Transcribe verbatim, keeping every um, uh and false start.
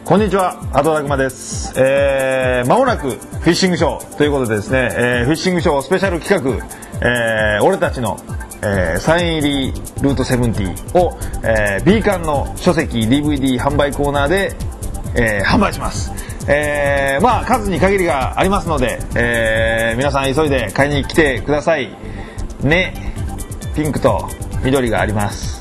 こんにちは、アトラクマです。えー、間もなくフィッシングショーということでですね、えー、フィッシングショースペシャル企画、えー、俺たちの、えー、サイン入りルートセブンティーを、えー、ビーカンの書籍 ディーブイディー 販売コーナーで、えー、販売します。えー、まあ数に限りがありますので、えー、皆さん急いで買いに来てくださいね。ピンクと緑があります。